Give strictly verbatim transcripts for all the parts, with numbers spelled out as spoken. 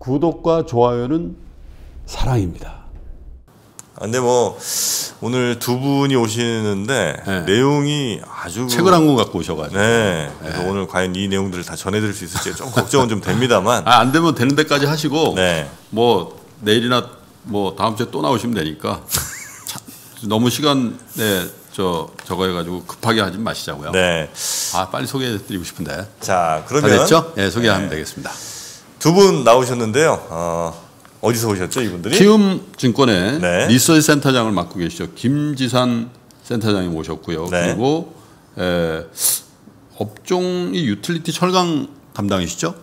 구독과 좋아요는 사랑입니다. 아, 근데 뭐 오늘 두 분이 오시는데 네. 내용이 아주 책을 한 권 갖고 오셔가지고 네. 그래서 네. 오늘 과연 이 내용들을 다 전해드릴 수 있을지 좀 걱정은 좀 됩니다만 아, 안 되면 되는 데까지 하시고 네. 뭐 내일이나 뭐 다음 주에 또 나오시면 되니까 너무 시간에 저 저거 해가지고 급하게 하지 마시자고요. 네. 아 빨리 소개해드리고 싶은데. 자 그러면 다 됐죠? 네, 소개하면 네. 되겠습니다. 두 분 나오셨는데요. 어, 어디서 오셨죠 이분들이? 키움증권의 네. 리서치 센터장을 맡고 계시죠. 김지산 센터장님 오셨고요. 네. 그리고 에, 업종이 유틸리티 철강 담당이시죠.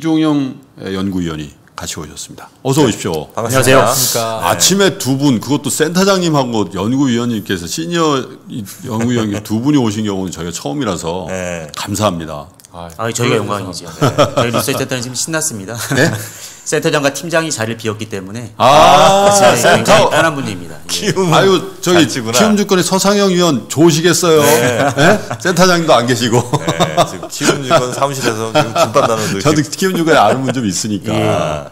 이종영 연구위원이 같이 오셨습니다. 어서 오십시오. 반갑습니다. 안녕하세요. 네. 아침에 두 분, 그것도 센터장님하고 연구위원님께서 시니어 연구위원님 두 분이 오신 경우는 저희가 처음이라서 네. 감사합니다. 아, 저희가 영광이죠. 네. 저희 리서치 센터는 지금 신났습니다. 네? 센터장과 팀장이 자리를 비웠기 때문에 아, 센터 편한 분입니다. 키움 아유 저기 키움증권의 서상영 위원 좋으시겠어요. 네. 네? 센터장님도 안 계시고. 네, 지금 키움증권 사무실에서 지금 김밥 나누듯이. 저도 키움증권에 아는 분 좀 있으니까. 예.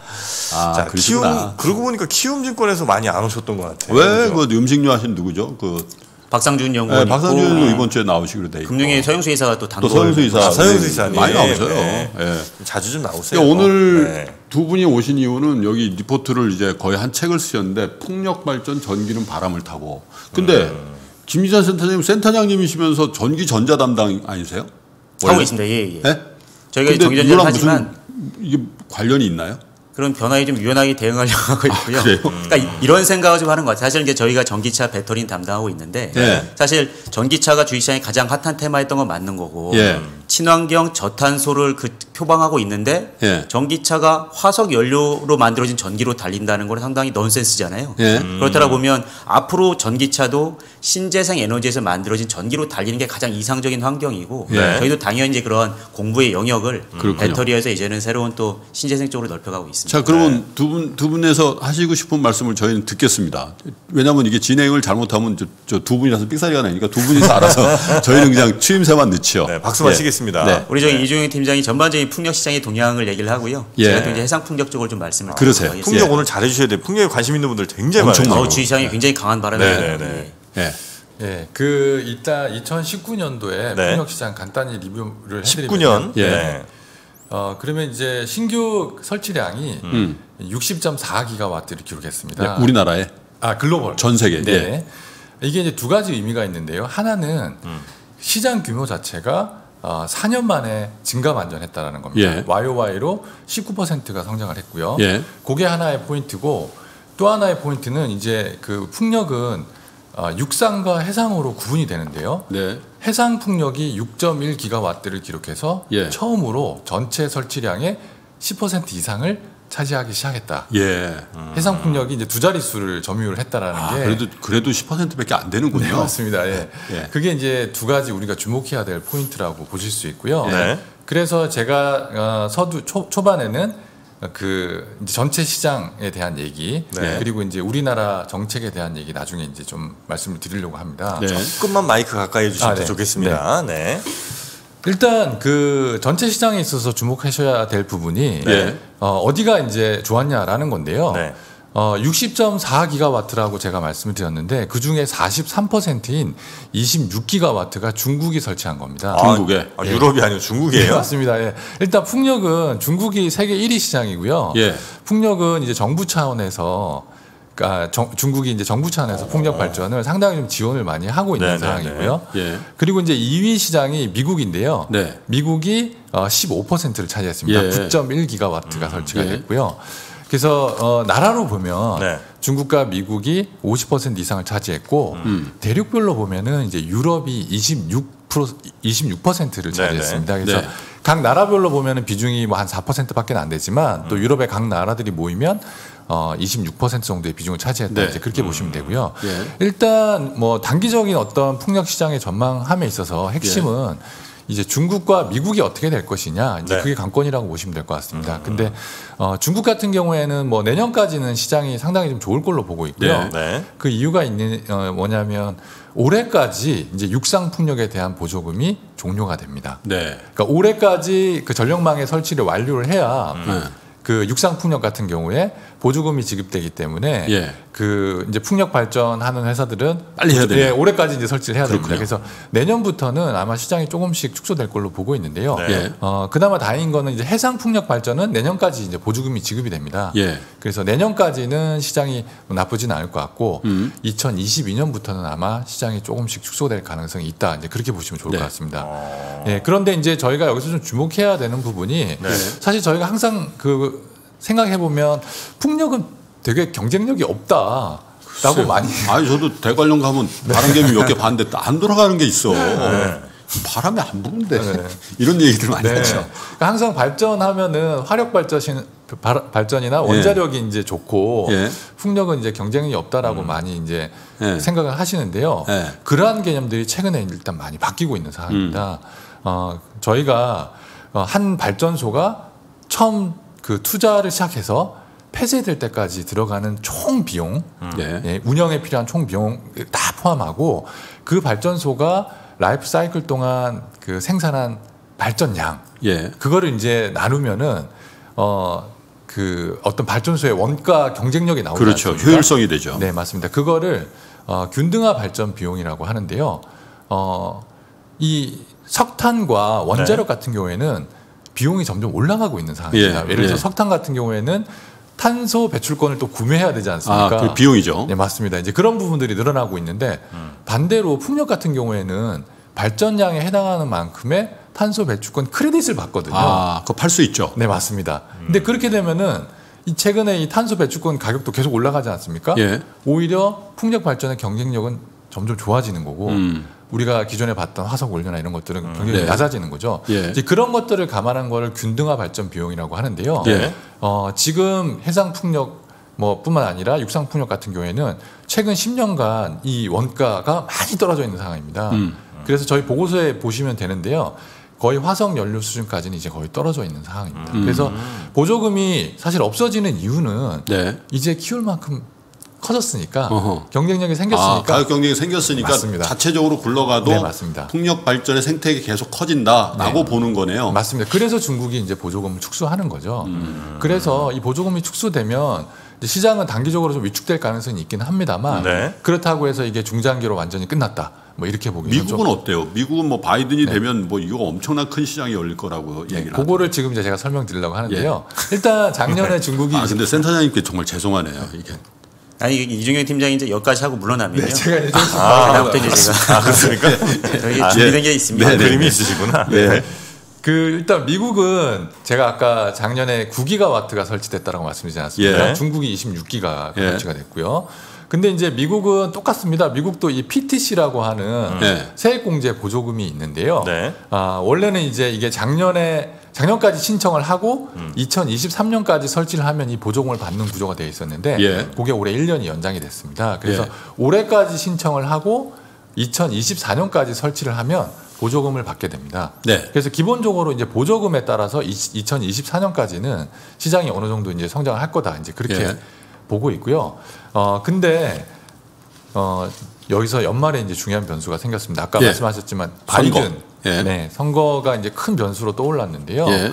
아, 자, 그러시구나. 키움 그러고 보니까 키움증권에서 많이 안 오셨던 것 같아요. 왜 그 음식료 하신 누구죠? 그 박상준 연구원 네, 박상준 연구원 이번 주에 나오시기로 돼 있고. 금융의 서영수 이사가 또 단골. 또 서영수 이사. 아, 서영수 이사님 많이 나오셔요. 네. 네. 자주 좀 나오세요. 오늘 네. 두 분이 오신 이유는 여기 리포트를 이제 거의 한 책을 쓰셨는데 풍력 발전 전기는 바람을 타고. 근데 음. 김지산 센터장님 센터장님이시면서 전기 전자 담당 아니세요? 하고 계신데 예예. 예. 네? 전기 전자를 하지만 이게 관련이 있나요? 그런 변화에 좀 유연하게 대응하려고 하고 있고요. 아, 그래요? 그러니까 이런 생각을 좀 하는 것 같아요. 사실 이제 저희가 전기차 배터리 담당하고 있는데 네. 사실 전기차가 주식시장에 가장 핫한 테마였던 건 맞는 거고 예. 친환경 저탄소를 그 표방하고 있는데 예. 전기차가 화석 연료로 만들어진 전기로 달린다는 건 상당히 넌센스잖아요. 예. 음. 그렇다고 보면 앞으로 전기차도 신재생 에너지에서 만들어진 전기로 달리는 게 가장 이상적인 환경이고 예. 저희도 당연히 이제 그런 공부의 영역을 그렇군요. 배터리에서 이제는 새로운 또 신재생 쪽으로 넓혀가고 있습니다. 자, 그러면 두 분, 두 분에서 하시고 싶은 말씀을 저희는 듣겠습니다. 왜냐하면 이게 진행을 잘못하면 저, 저 두 분이라서 삑사리가 나니까 두 분이서 알아서 저희는 그냥 추임새만 넣지요. 네, 박수만 네. 치겠습니다. 네. 우리 저기 네. 이종영 팀장이 전반적인 풍력 시장의 동향을 얘기를 하고요. 예. 제가 또 이제 해상 풍력 쪽을 좀 말씀을 그러세요. 드리도록 풍력 하겠습니다. 오늘 잘해주셔야 돼요. 풍력에 관심 있는 분들 굉장히 엄청 많아요. 어, 주위 시장에 굉장히 강한 바람이 네, 불어요. 네, 네. 예. 예. 예, 그 일단 이천십구 년도에 네. 풍력 시장 간단히 리뷰를 해드리면 십구 년. 예. 네. 어 그러면 이제 신규 설치량이 음. 육십 점 사 기가와트를 기록했습니다. 네, 우리나라에 아 글로벌 전 세계. 네. 예. 이게 이제 두 가지 의미가 있는데요. 하나는 음. 시장 규모 자체가 어, 사 년 만에 증가 반전했다라는 겁니다. 예. 와이오와이로 십구 퍼센트가 성장을 했고요. 예. 그게 하나의 포인트고 또 하나의 포인트는 이제 그 풍력은 어, 육상과 해상으로 구분이 되는데요. 네. 해상 풍력이 육 점 일 기가와트를 기록해서 예. 처음으로 전체 설치량의 십 퍼센트 이상을 차지하기 시작했다. 예. 음. 해상 풍력이 이제 두 자릿수를 점유를 했다라는 아, 게 그래도 그래도 십 퍼센트밖에 안 되는군요. 네, 맞습니다. 예. 예. 그게 이제 두 가지 우리가 주목해야 될 포인트라고 보실 수 있고요. 네. 그래서 제가 어, 서두 초, 초반에는 그 이제 전체 시장에 대한 얘기 네. 그리고 이제 우리나라 정책에 대한 얘기 나중에 이제 좀 말씀을 드리려고 합니다. 네. 조금만 마이크 가까이 해주시면 아, 네. 좋겠습니다. 네. 일단 그 전체 시장에 있어서 주목하셔야 될 부분이 네. 어, 어디가 이제 좋았냐라는 건데요. 네. 어, 육십 점 사 기가와트라고 제가 말씀을 드렸는데 그 중에 사십삼 퍼센트인 이십육 기가와트가 중국이 설치한 겁니다. 아, 중국에. 아, 유럽이 아니고 네, 중국이에요? 맞습니다. 예. 일단 풍력은 중국이 세계 일 위 시장이고요. 예. 풍력은 이제 정부 차원에서 그러니까 정, 중국이 이제 정부 차원에서 풍력 발전을 상당히 좀 지원을 많이 하고 있는 네, 상황이고요. 네, 네. 예. 그리고 이제 이 위 시장이 미국인데요. 네. 미국이 어, 십오 퍼센트를 차지했습니다. 예. 구 점 일 기가와트가 음, 설치가 예. 됐고요. 그래서 어, 나라로 보면 네. 중국과 미국이 오십 퍼센트 이상을 차지했고 음. 대륙별로 보면은 이제 유럽이 이십육 퍼센트 이십육 퍼센트를 차지했습니다. 네네. 그래서 네. 각 나라별로 보면은 비중이 뭐 한 사 퍼센트밖에 안 되지만 음. 또 유럽의 각 나라들이 모이면 어 이십육 퍼센트 정도의 비중을 차지했다. 네. 이제 그렇게 음. 보시면 되고요. 예. 일단 뭐 단기적인 어떤 풍력 시장의 전망함에 있어서 핵심은 예. 이제 중국과 미국이 어떻게 될 것이냐 이제 네. 그게 관건이라고 보시면 될 것 같습니다. 근데 어, 중국 같은 경우에는 뭐 내년까지는 시장이 상당히 좀 좋을 걸로 보고 있고요. 네. 네. 그 이유가 있는 어, 뭐냐면 올해까지 이제 육상 풍력에 대한 보조금이 종료가 됩니다. 네. 그러니까 올해까지 그 전력망의 설치를 완료를 해야 네. 그 육상 풍력 같은 경우에 보조금이 지급되기 때문에 예. 그 이제 풍력 발전하는 회사들은 빨리 해야 돼요. 예, 올해까지 이제 설치를 해야 됩니다. 그렇군요. 그래서 내년부터는 아마 시장이 조금씩 축소될 걸로 보고 있는데요. 네. 예. 어, 그나마 다행인 거는 이제 해상 풍력 발전은 내년까지 이제 보조금이 지급이 됩니다. 예. 그래서 내년까지는 시장이 나쁘지는 않을 것 같고 음. 이천이십이 년부터는 아마 시장이 조금씩 축소될 가능성이 있다. 이제 그렇게 보시면 좋을 네. 것 같습니다. 어. 예, 그런데 이제 저희가 여기서 좀 주목해야 되는 부분이 네. 사실 저희가 항상 그 생각해 보면 풍력은 되게 경쟁력이 없다라고 글쎄요. 많이 아니 저도 대관령 가면 바람개비 몇 개 봤는데 안 돌아가는 게 있어. 네. 바람이 안 부는데 네. 이런 얘기들 많이 네. 하죠. 그러니까 항상 발전하면은 화력 발전 발전이나 원자력이 이제 좋고 예. 풍력은 이제 경쟁력이 없다라고 많이 이제 예. 생각을 하시는데요. 예. 그러한 개념들이 최근에 일단 많이 바뀌고 있는 상황입니다. 어, 저희가 어, 한 발전소가 처음 그 투자를 시작해서 폐쇄될 때까지 들어가는 총 비용, 예. 예, 운영에 필요한 총 비용 다 포함하고 그 발전소가 라이프 사이클 동안 그 생산한 발전량, 예. 그거를 이제 나누면은 어, 그 어떤 발전소의 원가 경쟁력이 나오지 그렇죠. 않습니까? 효율성이 되죠. 네, 맞습니다. 그거를 어, 균등화 발전 비용이라고 하는데요. 어, 이 석탄과 원자력 네. 같은 경우에는 비용이 점점 올라가고 있는 상황입니다. 예, 예를 들어서 예. 석탄 같은 경우에는 탄소 배출권을 또 구매해야 되지 않습니까? 아, 그 비용이죠. 네, 맞습니다. 이제 그런 부분들이 늘어나고 있는데 반대로 풍력 같은 경우에는 발전량에 해당하는 만큼의 탄소 배출권 크레딧을 받거든요. 아, 그거 팔 수 있죠. 네, 맞습니다. 근데 그렇게 되면은 이 최근에 이 탄소 배출권 가격도 계속 올라가지 않습니까? 예. 오히려 풍력 발전의 경쟁력은 점점 좋아지는 거고 음. 우리가 기존에 봤던 화석 원료나 이런 것들은 경쟁력이 네. 낮아지는 거죠. 예. 이제 그런 것들을 감안한 거를 균등화 발전 비용이라고 하는데요. 예. 어, 지금 해상 풍력 뭐 뿐만 아니라 육상 풍력 같은 경우에는 최근 십 년간 이 원가가 많이 떨어져 있는 상황입니다. 음. 그래서 저희 보고서에 보시면 되는데요. 거의 화석 연료 수준까지는 이제 거의 떨어져 있는 상황입니다. 음. 그래서 보조금이 사실 없어지는 이유는 네. 이제 키울 만큼 커졌으니까 어허. 경쟁력이 아, 생겼으니까 가격 경쟁이 생겼으니까 맞습니다. 자체적으로 굴러가도 네, 맞습니다. 풍력 발전의 생태계 계속 커진다라고 보는 거네요. 맞습니다. 그래서 중국이 이제 보조금을 축소하는 거죠. 음. 그래서 이 보조금이 축소되면 이제 시장은 단기적으로 좀 위축될 가능성이 있긴 합니다만 네. 그렇다고 해서 이게 중장기로 완전히 끝났다. 뭐 이렇게 보기는 미국은 좀 어때요? 미국은 뭐 바이든이 되면 뭐 이거 엄청난 큰 시장이 열릴 거라고 네, 얘기를 하죠. 그거를 지금 이제 제가 설명드리려고 하는데요. 일단 작년에 중국이 아, 근데 센터장님께 정말 죄송하네요. 이게. 아니 이종영 팀장이 이제 여기까지 하고 물러나면요. 네, 제가 이제 좀 아, 그다음부터 이제 제가 아, 그렇습니까? 저희 아, 준비된 예. 게 있습니다. 네, 그림이 있으시구나. 네. 그 일단 미국은 제가 아까 작년에 구 기가와트가 설치됐다라고 말씀드리지 않았습니까? 예. 중국이 이십육 기가 예. 설치가 됐고요. 근데 이제 미국은 똑같습니다. 미국도 이 피티씨라고 하는 네. 세액공제 보조금이 있는데요. 네. 아, 원래는 이제 이게 작년에 작년까지 신청을 하고 음. 이천이십삼 년까지 설치를 하면 이 보조금을 받는 구조가 되어 있었는데 예. 그게 올해 일 년이 연장이 됐습니다. 그래서 예. 올해까지 신청을 하고 이천이십사 년까지 설치를 하면 보조금을 받게 됩니다. 네. 그래서 기본적으로 이제 보조금에 따라서 이천이십사 년까지는 시장이 어느 정도 이제 성장을 할 거다. 이제 그렇게 예. 보고 있고요. 어 근데 어 여기서 연말에 이제 중요한 변수가 생겼습니다. 아까 예. 말씀하셨지만 선거. 바이든 예. 네, 선거가 이제 큰 변수로 떠올랐는데요. 예.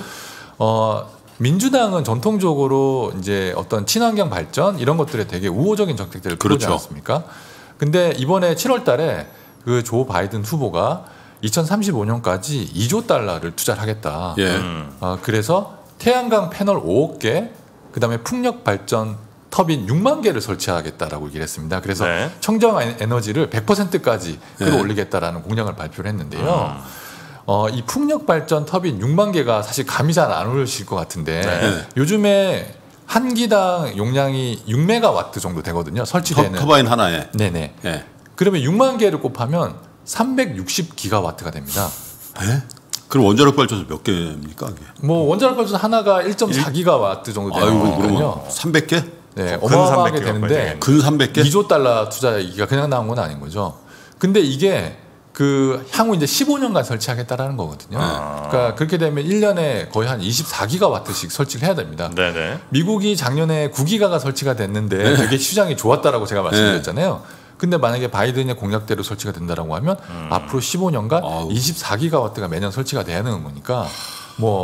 어 민주당은 전통적으로 이제 어떤 친환경 발전 이런 것들에 되게 우호적인 정책들을 그렇죠. 펴지 않았습니까? 근데 이번에 칠월 달에 그 조 바이든 후보가 이천삼십오 년까지 이조 달러를 투자를 하겠다. 예. 음. 어, 그래서 태양광 패널 오억 개, 그다음에 풍력 발전 터빈 육만 개를 설치하겠다라고 얘기를 했습니다. 그래서 네. 청정 에너지를 백 퍼센트까지 네. 끌어올리겠다라는 공약을 발표를 했는데요. 음. 어, 이 풍력 발전 터빈 육만 개가 사실 감이 잘 안 오르실 것 같은데 네. 요즘에 한 기당 용량이 육 메가와트 정도 되거든요. 설치되는. 터, 터바인 하나에. 네네. 예. 그러면 육만 개를 곱하면 삼백육십 기가와트가 됩니다. 예? 그럼 원자력 발전소 몇 개입니까? 그게? 뭐 원자력 발전소 하나가 일 점 사 기가와트 정도 되는 아이고, 거거든요. 그러면 삼백 개? 네, 근 어마어마하게 삼백 개가 되는데 되겠네. 근 삼백 개? 이조 달러 투자 얘기가 그냥 나온 건 아닌 거죠. 근데 이게 그 향후 이제 십오 년간 설치하겠다라는 거거든요. 아. 그러니까 그렇게 되면 일 년에 거의 한 이십사 기가와트씩 설치를 해야 됩니다. 네네. 미국이 작년에 구 기가가 설치가 됐는데 되게 시장이 좋았다라고 제가 말씀드렸잖아요. 근데 만약에 바이든의 공약대로 설치가 된다라고 하면 앞으로 십오 년간 아우. 이십사 기가와트가 매년 설치가 돼야 되는 거니까 뭐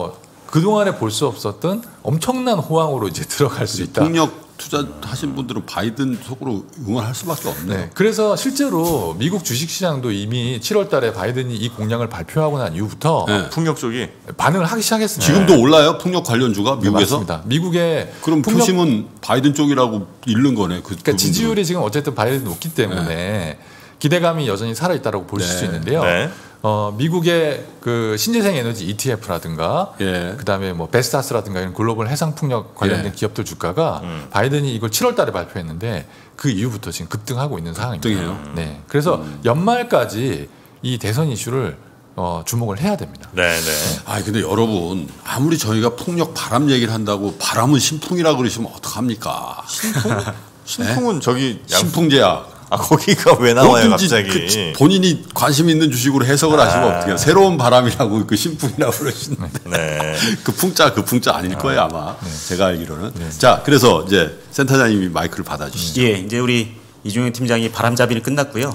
그동안에 볼 수 없었던 엄청난 호황으로 이제 들어갈 수 있다. 폭력 투자하신 분들은 바이든 속으로 응원할 수밖에 없네요. 네, 그래서 실제로 미국 주식시장도 이미 칠월 달에 바이든이 이 공약을 발표하고 난 이후부터 네. 풍력 쪽이 반응을 하기 시작했습니다. 지금도 올라요? 폭력 관련주가 미국에서? 네, 맞습니다. 미국의 그럼 폭력, 표심은 바이든 쪽이라고 잃는 거네. 그, 그러니까 지지율이 지금 어쨌든 바이든이 높기 때문에 네. 기대감이 여전히 살아있다고 보실 네. 수 있는데요. 네. 어, 미국의 그 신재생 에너지 이티에프라든가 예. 그다음에 뭐 베스타스라든가 이런 글로벌 해상 풍력 관련된 예. 기업들 주가가 음. 바이든이 이걸 칠월 달에 발표했는데 그 이후부터 지금 급등하고 있는 상황입니다. 급등해요? 네. 그래서 음. 연말까지 이 대선 이슈를 어, 주목을 해야 됩니다. 네, 네. 아 근데 여러분 아무리 저희가 폭력 바람 얘기를 한다고 바람은 신풍이라 그러시면 어떡합니까? 신풍? 신풍은 저기 양... 신풍제약. 아 거기가 왜 나와요 뭐든지 갑자기? 그 본인이 관심 있는 주식으로 해석을 하시면 아. 어떻게 해요? 새로운 바람이라고 그 신풍이라고 그러시는데 네. 그 풍자 그 풍자 아닐 거예요 아마 제가 알기로는. 자 그래서 이제 센터장님이 마이크를 받아주시죠. 예, 이제 우리 이종현 팀장이 바람잡이는 끝났고요.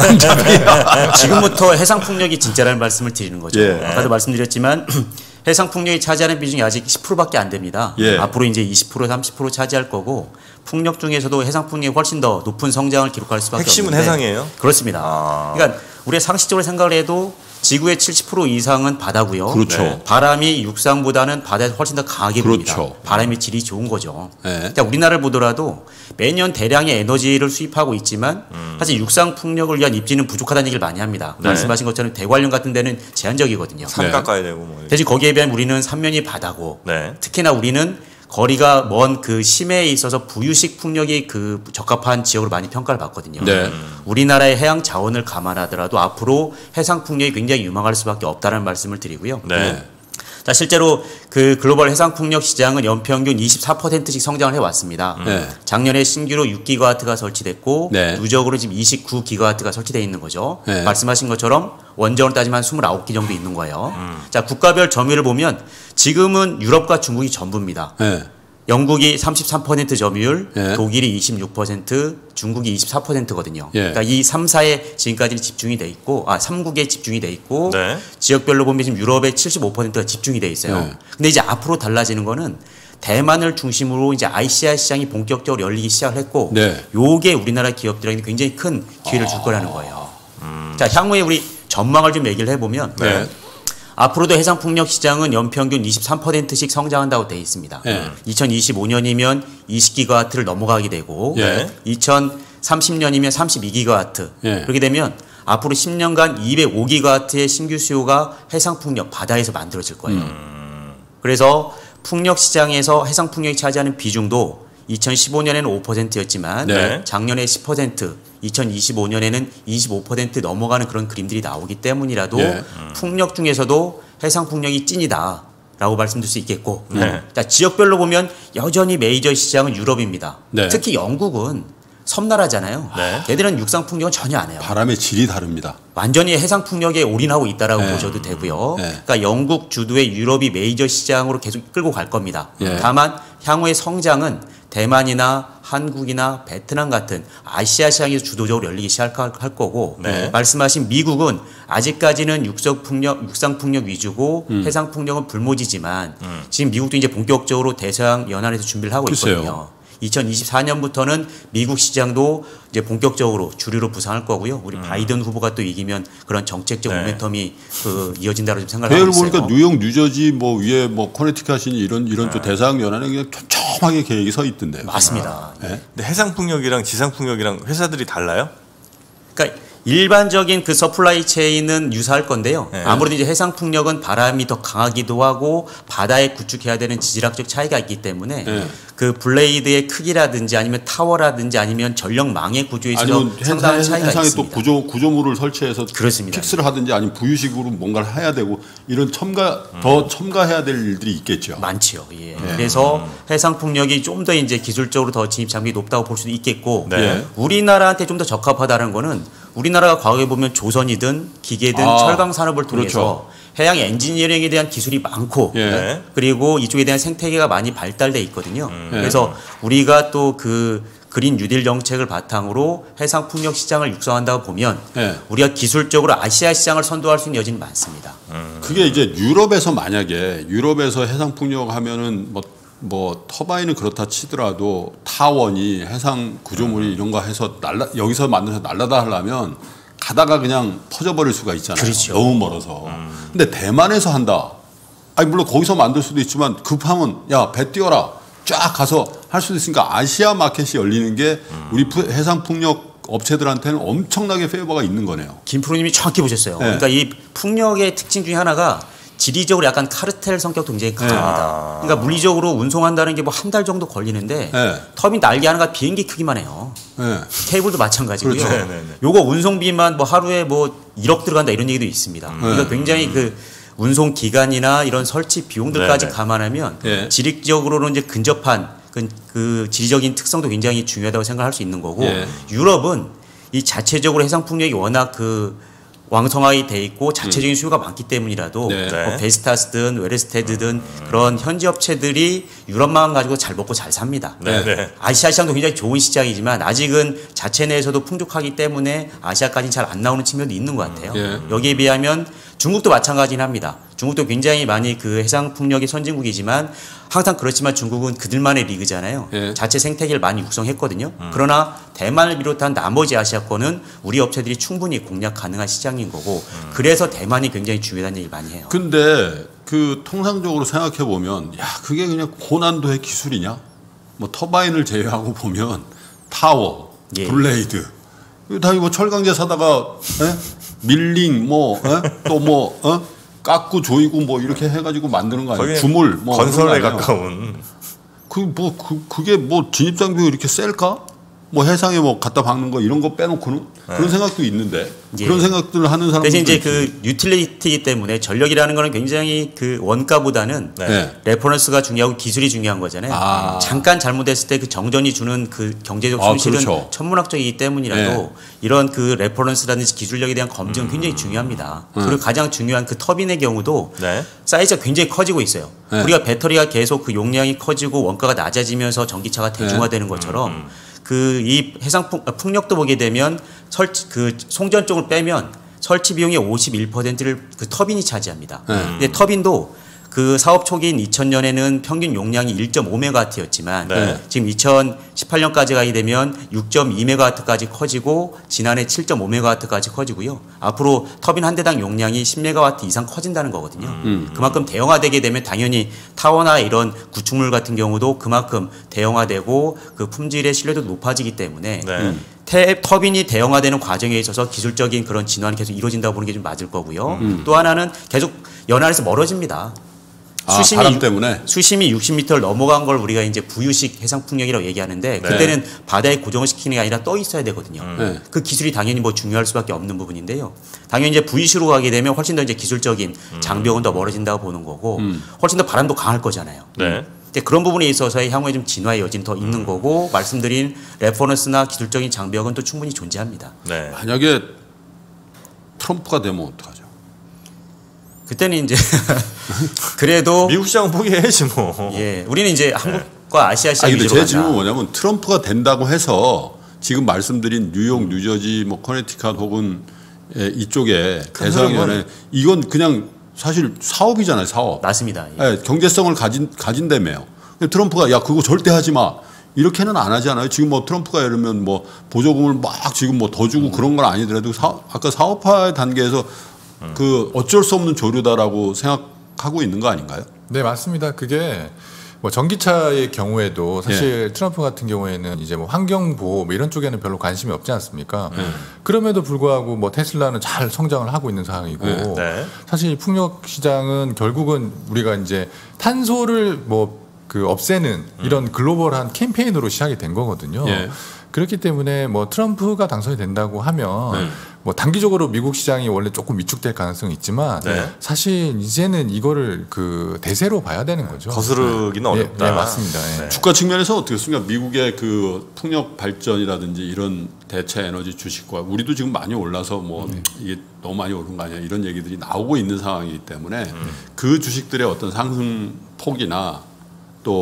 바람잡이 지금부터 해상 풍력이 진짜라는 말씀을 드리는 거죠. 예. 아까도 말씀드렸지만 해상 풍력이 차지하는 비중이 아직 십 퍼센트밖에 안 됩니다. 예. 앞으로 이제 이십 퍼센트, 삼십 퍼센트 차지할 거고 풍력 중에서도 해상 풍력이 훨씬 더 높은 성장을 기록할 수밖에 핵심은 없는데 해상이에요? 그렇습니다. 아. 그러니까 우리가 상식적으로 생각을 해도 지구의 칠십 퍼센트 이상은 바다고요. 그렇죠. 네. 바람이 육상보다는 바다에서 훨씬 더 강하게 붑니다. 그렇죠. 바람의 질이 좋은 거죠. 네. 그러니까 우리나라를 보더라도 매년 대량의 에너지를 수입하고 있지만 음. 사실 육상 풍력을 위한 입지는 부족하다는 얘기를 많이 합니다. 네. 말씀하신 것처럼 대관령 같은 데는 제한적이거든요. 산 네. 깎아야 되고 뭐. 대신 거기에 비하면 우리는 삼면이 바다고 네. 특히나 우리는 거리가 먼 그 심해에 있어서 부유식 풍력이 그 적합한 지역으로 많이 평가를 받거든요. 네. 우리나라의 해양 자원을 감안하더라도 앞으로 해상 풍력이 굉장히 유망할 수밖에 없다는 말씀을 드리고요. 네. 자, 실제로 그 글로벌 해상 풍력 시장은 연평균 이십사 퍼센트씩 성장을 해왔습니다. 네. 작년에 신규로 육 기가와트가 설치됐고 네. 누적으로 지금 이십구 기가와트가 설치되어 있는 거죠. 네. 말씀하신 것처럼 원전으로 따지면 한 이십구 기 정도 있는 거예요. 음. 자, 국가별 점유율을 보면 지금은 유럽과 중국이 전부입니다. 네. 영국이 삼십삼 퍼센트 점유율, 예. 독일이 이십육 퍼센트, 중국이 이십사 퍼센트거든요. 예. 그러니까 이 삼 사에 지금까지는 집중이 돼 있고, 아, 삼 국에 집중이 돼 있고, 네. 지역별로 보면 지금 유럽의 칠십오 퍼센트가 집중이 돼 있어요. 예. 근데 이제 앞으로 달라지는 거는 대만을 중심으로 이제 아이씨아이 시장이 본격적으로 열리기 시작을 했고, 네. 요게 우리나라 기업들에게 굉장히 큰 기회를 줄 거라는 거예요. 음. 자, 향후에 우리 전망을 좀 얘기를 해보면, 네. 앞으로도 해상 풍력 시장은 연평균 이십삼 퍼센트씩 성장한다고 되어 있습니다. 네. 이천이십오 년이면 이십 기가와트를 넘어가게 되고 네. 이천삼십 년이면 삼십이 기가와트. 네. 그렇게 되면 앞으로 십 년간 이백오 기가와트의 신규 수요가 해상 풍력 바다에서 만들어질 거예요. 음. 그래서 풍력 시장에서 해상 풍력이 차지하는 비중도 이천십오 년에는 오 퍼센트였지만 네. 작년에 십 퍼센트, 이천이십오 년에는 이십오 퍼센트 넘어가는 그런 그림들이 나오기 때문이라도 예. 풍력 중에서도 해상 풍력이 찐이다라고 말씀드릴 수 있겠고 네. 자, 지역별로 보면 여전히 메이저 시장은 유럽입니다. 네. 특히 영국은 섬나라잖아요. 네. 걔들은 육상 풍력은 전혀 안 해요. 바람의 질이 다릅니다. 완전히 해상 풍력에 올인하고 있다라고 네. 보셔도 되고요. 네. 그러니까 영국 주도의 유럽이 메이저 시장으로 계속 끌고 갈 겁니다. 예. 다만 향후의 성장은 대만이나 한국이나 베트남 같은 아시아 시장에서 주도적으로 열리기 시작할 할 거고 네. 말씀하신 미국은 아직까지는 육상 풍력, 육상 풍력 위주고 음. 해상 풍력은 불모지지만 음. 지금 미국도 이제 본격적으로 대서양 연안에서 준비를 하고 글쎄요. 있거든요. 이천이십사 년부터는 미국 시장도 이제 본격적으로 주류로 부상할 거고요. 우리 바이든 후보가 또 이기면 그런 정책적 네. 모멘텀이 그 이어진다고 좀 생각을 하고 배열 있어요. 보니까 뉴욕, 뉴저지 뭐 위에 뭐 커네티컷이니 이런 이런 쪽 대서양 연안에 그냥 촘촘하게 계획이 서 있던데요. 맞습니다. 네. 근데 해상 풍력이랑 지상 풍력이랑 회사들이 달라요? 그러니까 일반적인 그 서플라이 체인은 유사할 건데요. 네. 아무래도 이제 해상 풍력은 바람이 더 강하기도 하고 바다에 구축해야 되는 지질학적 차이가 있기 때문에 네. 그 블레이드의 크기라든지 아니면 타워라든지 아니면 전력망의 구조에 있어서 아니면 상당한 해상, 차이가 해상에 있습니다. 또 구조 구조물을 설치해서 그렇습니다. 픽스를 하든지 아니면 부유식으로 뭔가를 해야 되고 이런 첨가 더 첨가해야 될 일들이 있겠죠. 많지요. 예. 그래서 해상 풍력이 좀 더 이제 기술적으로 더 진입 장벽이 높다고 볼 수도 있겠고 네. 우리나라한테 좀 더 적합하다는 거는 우리나라가 과거에 보면 조선이든 기계든 아, 철강 산업을 통해서 그렇죠. 해양 엔지니어링에 대한 기술이 많고 예. 네. 그리고 이쪽에 대한 생태계가 많이 발달돼 있거든요. 음. 그래서 우리가 또 그 그린 뉴딜 정책을 바탕으로 해상 풍력 시장을 육성한다고 보면 네. 우리가 기술적으로 아시아 시장을 선도할 수 있는 여지는 많습니다. 음. 그게 이제 유럽에서 만약에 유럽에서 해상 풍력 하면은 뭐, 뭐 터바인은 그렇다 치더라도 타원이 해상 구조물이 이런 거 해서 날라 여기서 만들어서 날라다 하려면 가다가 그냥 퍼져버릴 수가 있잖아요. 그렇죠. 너무 멀어서. 음. 근데 대만에서 한다. 아니 물론 거기서 만들 수도 있지만 급하면 야 배 띄워라 쫙 가서 할 수도 있으니까 아시아 마켓이 열리는 게 우리 해상 풍력 업체들한테는 엄청나게 페이버가 있는 거네요. 김프로님이 정확히 보셨어요. 네. 그러니까 이 풍력의 특징 중에 하나가 지리적으로 약간 카르텔 성격도 굉장히 강합니다. 아. 그러니까 물리적으로 운송한다는 게 뭐 한 달 정도 걸리는데 네. 터빈 날개 하나가 비행기 크기만 해요. 네. 케이블도 마찬가지고요. 그렇죠. 네, 네, 네. 요거 운송비만 뭐 하루에 뭐 일억 들어간다 이런 얘기도 있습니다. 그러니까 굉장히 그 운송 기간이나 이런 설치 비용들까지 네, 네. 감안하면 예. 지리적으로는 이제 근접한 그, 그 지리적인 특성도 굉장히 중요하다고 생각할 수 있는 거고 예. 유럽은 이 자체적으로 해상 풍력이 워낙 그 왕성하게 돼 있고 자체적인 수요가 많기 때문이라도 네. 뭐 베스타스든 웨레스테드든 그런 현지 업체들이 유럽만 가지고 잘 먹고 잘 삽니다. 네, 네. 아시아 시장도 굉장히 좋은 시장이지만 아직은 자체 내에서도 풍족하기 때문에 아시아까지는 잘 안 나오는 측면도 있는 것 같아요. 예. 여기에 비하면 중국도 마찬가지긴 합니다. 중국도 굉장히 많이 그 해상 풍력의 선진국이지만 항상 그렇지만 중국은 그들만의 리그잖아요. 예. 자체 생태계를 많이 육성했거든요. 그러나 대만을 비롯한 나머지 아시아권은 우리 업체들이 충분히 공략 가능한 시장인 거고 그래서 대만이 굉장히 중요하다는 얘기 많이 해요. 근데 그 통상적으로 생각해 보면 야 그게 그냥 고난도의 기술이냐? 뭐 터바인을 제외하고 보면 타워, 예. 블레이드 이거 다 뭐 철강제 사다가 에? 밀링 뭐 또 뭐 어? 깎고 조이고 뭐 이렇게 해가지고 만드는 거 아니에요? 거기는 주물 뭐 건설에 그런 거 아니에요? 가까운. 그 뭐 그 그게 뭐 진입 장비 이렇게 셀까? 뭐 해상에 뭐 갖다 박는 거 이런 거 빼놓고는 그런 생각도 있는데 예. 그런 생각들을 하는 사람들 대신 이제 그 유틸리티이기 때문에 전력이라는 거는 굉장히 그 원가보다는 네. 네. 레퍼런스가 중요하고 기술이 중요한 거잖아요. 아. 잠깐 잘못했을 때 그 정전이 주는 그 경제적 아, 손실은 그렇죠. 천문학적이기 때문이라도 네. 이런 그 레퍼런스라든지 기술력에 대한 검증은 굉장히 중요합니다. 그리고 가장 중요한 그 터빈의 경우도 네. 사이즈가 굉장히 커지고 있어요. 네. 우리가 배터리가 계속 그 용량이 커지고 원가가 낮아지면서 전기차가 대중화되는 것처럼 그 이 해상 풍, 풍력도 보게 되면 설치 그 송전 쪽을 빼면 설치 비용의 오십일 퍼센트를 그 터빈이 차지합니다. 네. 근데 터빈도 그 사업 초기인 이천 년에는 평균 용량이 일 점 오 메가와트였지만 네. 지금 이천십팔 년까지 가게 되면 육 점 이 메가와트까지 커지고 지난해 칠 점 오 메가와트까지 커지고요. 앞으로 터빈 한 대당 용량이 십 메가와트 이상 커진다는 거거든요. 음. 그만큼 대형화되게 되면 당연히 타워나 이런 구축물 같은 경우도 그만큼 대형화되고 그 품질의 신뢰도 높아지기 때문에 네. 태, 터빈이 대형화되는 과정에 있어서 기술적인 그런 진화는 계속 이루어진다고 보는 게 좀 맞을 거고요. 음. 또 하나는 계속 연안에서 멀어집니다. 아, 바람 때문에 수심이 육십 미터를 넘어간 걸 우리가 이제 부유식 해상 풍력이라고 얘기하는데 네. 그때는 바다에 고정을 시키는 게 아니라 떠 있어야 되거든요. 네. 그 기술이 당연히 뭐 중요할 수밖에 없는 부분인데요. 당연히 이제 부유식으로 가게 되면 훨씬 더 이제 기술적인 장벽은 더 멀어진다고 보는 거고 음. 훨씬 더 바람도 강할 거잖아요. 네. 근데 그런 부분에 있어서의 향후에 좀 진화의 여지는 더 있는 거고 말씀드린 레퍼런스나 기술적인 장벽은 또 충분히 존재합니다. 네. 만약에 트럼프가 되면 어떡하죠? 그때는 이제 그래도 미국 시장 포기해야지 뭐. 예 우리는 이제 한국과 아시아 시장 아 근데 위주로 제 가자. 질문은 뭐냐면 트럼프가 된다고 해서 지금 말씀드린 뉴욕, 뉴저지, 뭐 커네티컷 혹은 예, 이쪽에 대서양연에 이건 그냥 사실 사업이잖아요, 사업. 맞습니다. 예. 예, 경제성을 가진 가진다며요. 근데 트럼프가 야 그거 절대 하지 마. 이렇게는 안 하잖아요. 지금 뭐 트럼프가 예를 들면 뭐 보조금을 막 지금 뭐 더 주고 그런 건 아니더라도 사, 아까 사업화 단계에서 그 어쩔 수 없는 조류다라고 생각하고 있는 거 아닌가요? 네, 맞습니다. 그게 뭐 전기차의 경우에도 사실 트럼프 같은 경우에는 이제 뭐 환경 보호 뭐 이런 쪽에는 별로 관심이 없지 않습니까? 그럼에도 불구하고 뭐 테슬라는 잘 성장을 하고 있는 상황이고 네. 사실 풍력 시장은 결국은 우리가 이제 탄소를 뭐 그 없애는 이런 글로벌한 캠페인으로 시작이 된 거거든요. 예. 그렇기 때문에 뭐 트럼프가 당선이 된다고 하면 네. 뭐 단기적으로 미국 시장이 원래 조금 위축될 가능성이 있지만 네. 사실 이제는 이거를 그 대세로 봐야 되는 거죠. 거스르기는 네. 어렵다. 네, 네, 맞습니다. 네. 주가 측면에서 어떻게 했습니까? 미국의 그 풍력 발전이라든지 이런 대체 에너지 주식과 우리도 지금 많이 올라서 뭐 이게 너무 많이 오른 거 아니야 이런 얘기들이 나오고 있는 상황이기 때문에 그 주식들의 어떤 상승 폭이나 또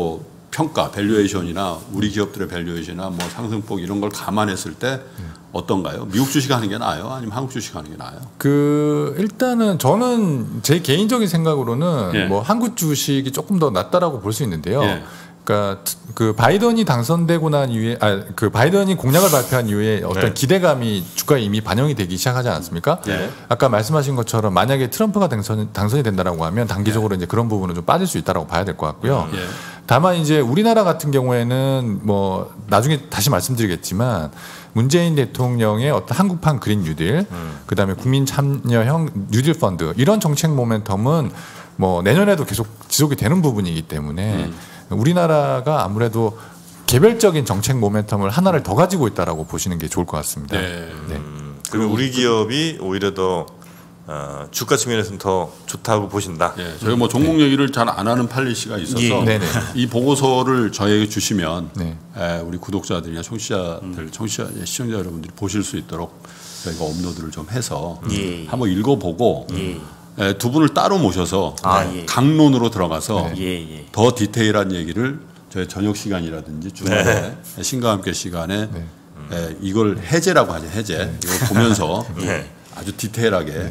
평가, 밸류에이션이나 우리 기업들의 밸류에이션이나 뭐 상승폭 이런 걸 감안했을 때 어떤가요? 미국 주식 하는 게 나아요? 아니면 한국 주식 하는 게 나아요? 그 일단은 저는 제 개인적인 생각으로는 예. 뭐 한국 주식이 조금 더 낫다라고 볼 수 있는데요. 예. 그러니까 그 바이든이 당선되고 난 이후에 아 그 바이든이 공약을 발표한 이후에 어떤 네. 기대감이 주가에 이미 반영이 되기 시작하지 않았습니까? 예. 아까 말씀하신 것처럼 만약에 트럼프가 당선 당선이 된다라고 하면 단기적으로 이제 그런 부분은 좀 빠질 수 있다라고 봐야 될 것 같고요. 예. 다만 이제 우리나라 같은 경우에는 뭐 나중에 다시 말씀드리겠지만 문재인 대통령의 어떤 한국판 그린 뉴딜, 음. 그다음에 국민 참여형 뉴딜 펀드 이런 정책 모멘텀은 뭐 내년에도 계속 지속이 되는 부분이기 때문에 음. 우리나라가 아무래도 개별적인 정책 모멘텀을 하나를 더 가지고 있다라고 보시는 게 좋을 것 같습니다. 네. 네. 음, 그러면 우리 기업이 오히려 더 어, 주가 측면에서는 더 좋다고 보신다. 예, 저희가 뭐 종목 얘기를 잘 안 하는 팔리시가 있어서 예. 네네. 이 보고서를 저에게 주시면 네. 에, 우리 구독자들이나 청취자들, 청취자 시청자 여러분들이 보실 수 있도록 저희가 업로드를 좀 해서 예. 한번 읽어보고 예. 에, 두 분을 따로 모셔서 아, 예. 강론으로 들어가서 예, 예. 더 디테일한 얘기를 저희 저녁 시간이라든지 주말에 신과 함께 시간에 네. 에, 이걸 해제라고 하죠. 해제. 이걸 보면서 네. 아주 디테일하게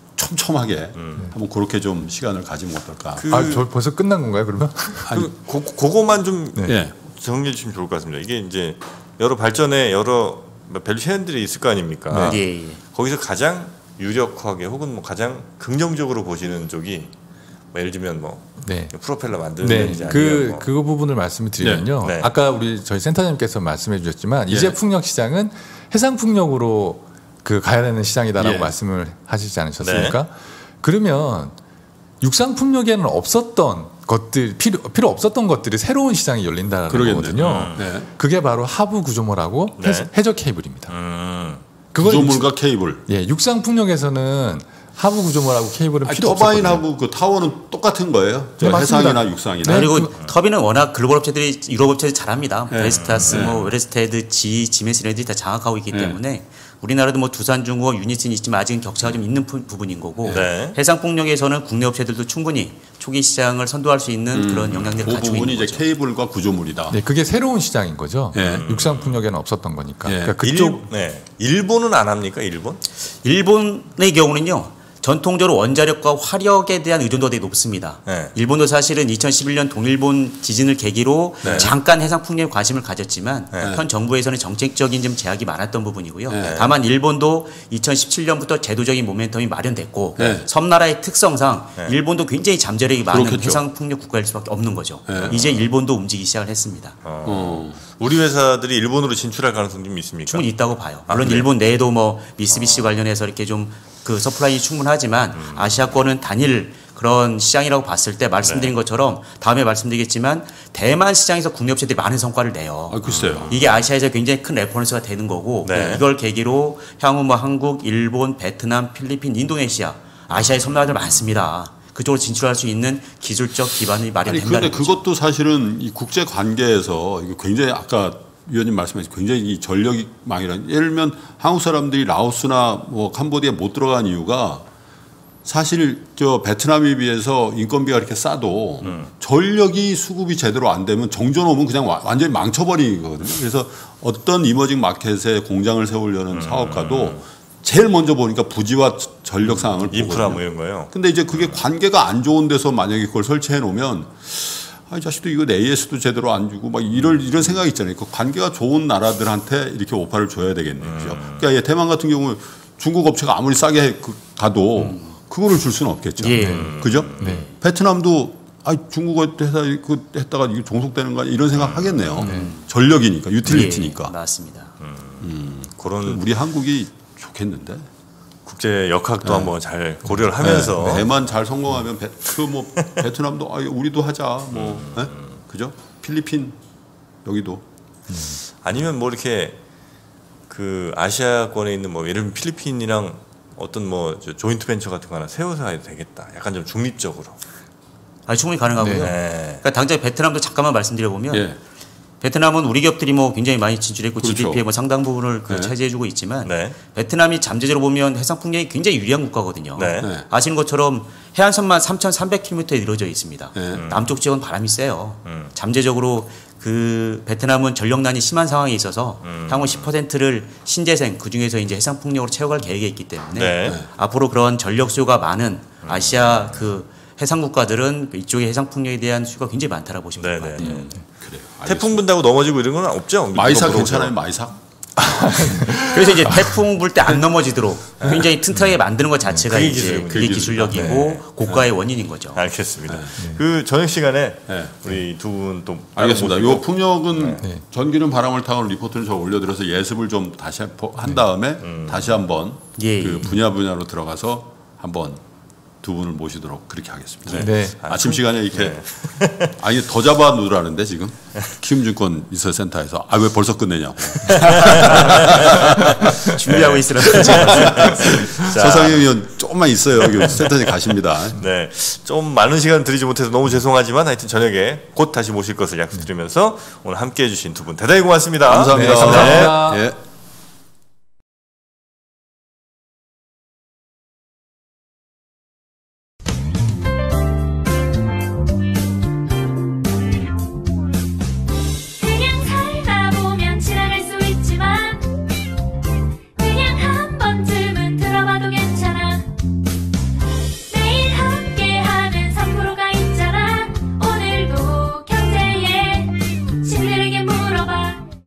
촘촘하게 한번 그렇게 좀 시간을 가지면 어떨까. 그, 아, 저 벌써 끝난 건가요, 그러면? 그 고, 그거만 좀 네. 예. 정리해 주시면 좋을 것 같습니다. 이게 이제 여러 발전에 여러 밸류 체인들이 있을 거 아닙니까? 예, 예. 거기서 가장 유력하게 혹은 뭐 가장 긍정적으로 보시는 쪽이 뭐 예를 들면 뭐 네. 프로펠러 만드는 네, 데인지 그 아니면 뭐 그거 부분을 말씀을 드리면요. 네. 네. 아까 우리 저희 센터장님께서 말씀해 주셨지만 예. 이제 풍력 시장은 해상 풍력으로 그 가야 되는 시장이다라고 예. 말씀을 하시지 않으셨습니까? 네. 그러면 육상 풍력에는 없었던 것들 필요 필요 없었던 것들이 새로운 시장이 열린다는 그러겠네. 거거든요. 네. 그게 바로 하부 구조물하고 네. 해저, 해저 케이블입니다. 음, 그걸 구조물과 케이블. 육, 예, 육상 풍력에서는 하부 구조물하고 케이블은 아니, 필요 없었거든요. 터바인하고 그 타워는 똑같은 거예요. 저 네, 맞습니다. 해상이나 육상이나. 네. 그리고 터빈은 워낙 글로벌 업체들이 유럽 업체들이 잘합니다. 네. 베스타스, 네. 뭐 웨레스테드, 지, 지메스 이런 애들이 다 장악하고 있기 네. 때문에 우리나라도 뭐 두산중공업, 유니스는 있지만 아직은 격차가 좀 있는 부, 부분인 거고 네. 해상풍력에서는 국내 업체들도 충분히 초기 시장을 선도할 수 있는 그런 영향력을 그 가지고 부분이 있는 이제 거죠. 케이블과 구조물이다. 네, 그게 새로운 시장인 거죠. 예. 육상 풍력에는 없었던 거니까. 예. 그러니까 그쪽 일, 네. 일본은 안 합니까? 일본? 일본의 경우는요. 전통적으로 원자력과 화력에 대한 의존도가 되게 높습니다. 네. 일본도 사실은 이천십일 년 동일본 지진을 계기로 네. 잠깐 해상 풍력에 관심을 가졌지만 네. 현 정부에서는 정책적인 좀 제약이 많았던 부분이고요. 네. 다만 일본도 이천십칠 년부터 제도적인 모멘텀이 마련됐고 네. 섬나라의 특성상 네. 일본도 굉장히 잠재력이 많은 그렇겠죠. 해상 풍력 국가일 수밖에 없는 거죠. 네. 이제 일본도 움직이기 시작을 했습니다. 어. 어. 우리 회사들이 일본으로 진출할 가능성이 좀 있습니까? 충분히 있다고 봐요. 물론 그래요? 일본 내에도 뭐 미쓰비시 관련해서 이렇게 좀 그 서플라이 충분하지만 음. 아시아권은 단일 그런 시장이라고 봤을 때 말씀드린 네. 것처럼 다음에 말씀드리겠지만 대만 시장에서 국내 업체들이 많은 성과를 내요. 아, 글쎄요. 이게 아시아에서 굉장히 큰 레퍼런스가 되는 거고 네. 이걸 계기로 향후 뭐 한국, 일본, 베트남, 필리핀, 인도네시아 아시아의 섬나라들 많습니다. 그쪽으로 진출할 수 있는 기술적 기반이 아니 마련된다는 그런데 거죠. 그것도 사실은 이 국제 관계에서 이게 굉장히 아까 위원님 말씀하신 굉장히 이 전력망이라는 예를 들면 한국 사람들이 라오스나 뭐 캄보디아에 못 들어간 이유가 사실 저 베트남에 비해서 인건비가 이렇게 싸도 음. 전력이 수급이 제대로 안 되면 정전오면 그냥 와- 완전히 망쳐버리는 거거든요. 그래서 어떤 이머징 마켓에 공장을 세우려는 음. 사업가도 제일 먼저 보니까 부지와 전력 상황을 인프라 보거든요. 뭐 이런 거요. 근데 이제 그게 관계가 안 좋은 데서 만약에 그걸 설치해 놓으면 아, 이 자식도 이거 에이에스도 제대로 안 주고 막 이럴 이런 생각이 있잖아요. 그 관계가 좋은 나라들한테 이렇게 오파를 줘야 되겠네요. 그죠? 그러니까 예, 대만 같은 경우 중국 업체가 아무리 싸게 그- 가도 그거를 줄 수는 없겠죠. 예. 그죠? 네. 베트남도 아, 중국 회사 그 했다가 이게 종속되는 거 아니야? 이런 생각 하겠네요. 전력이니까, 유틸리티니까. 예, 맞습니다. 그런 우리 한국이 좋겠는데. 국제 역학도 한번 잘 고려를 하면서 네, 대만 잘 성공하면 그 뭐 베트남도 아, 우리도 하자 뭐 네? 그죠? 필리핀 여기도 아니면 뭐 이렇게 그 아시아권에 있는 뭐 예를 들면 필리핀이랑 어떤 뭐 저 조인트 벤처 같은 거 하나 세워서 해도 되겠다. 약간 좀 중립적으로. 아, 충분히 가능하고요. 네. 그러니까 당장 베트남도 잠깐만 말씀드려보면 예. 베트남은 우리 기업들이 뭐 굉장히 많이 진출했고 그렇죠. 지디피의 뭐 상당 부분을 그 네. 차지해주고 있지만 네. 베트남이 잠재적으로 보면 해상 풍력이 굉장히 유리한 국가거든요. 네. 네. 아시는 것처럼 해안선만 삼천삼백 킬로미터에 이루어져 있습니다. 네. 남쪽 지역은 바람이 세요. 음. 잠재적으로 그 베트남은 전력난이 심한 상황에 있어서 음. 향후 십 퍼센트를 신재생 그 중에서 이제 해상 풍력으로 채워갈 계획이 있기 때문에 네. 앞으로 그런 전력 수요가 많은 아시아 그 해상 국가들은 이쪽의 해상 풍력에 대한 수요가 굉장히 많다라고 보시면 될 것 네, 같아요. 네. 그래요. 태풍 분다고 넘어지고 이런 건 없죠? 마이삭 물어보세요. 괜찮아요, 마이삭? 그래서 이제 태풍 불 때 안 넘어지도록 굉장히 튼튼하게 만드는 것 자체가 그게 이제 기술이군요. 그게 그게 기술력이고 네. 고가의 원인인 거죠. 알겠습니다. 그 저녁 시간에 네. 우리 두 분 또 알겠습니다. 요 풍력은 네. 전기는 바람을 타고 리포트를 저 올려드려서 예습을 좀 다시 한 다음에 다시 한번 예, 그 예. 분야 분야로 들어가서 한번 두 분을 모시도록 그렇게 하겠습니다. 네. 아침 시간에 이렇게 아니 더 잡아 놓으라는데 지금 키움증권 이사센터에서 아 왜 벌써 끝내냐고 준비하고 있으라고. 서상희 의원 조금만 있어요. 여기 센터에 가십니다. 네, 좀 많은 시간 드리지 못해서 너무 죄송하지만 하여튼 저녁에 곧 다시 모실 것을 약속드리면서 오늘 함께해 주신 두 분 대단히 고맙습니다. 감사합니다. 네, 감사합니다. 예.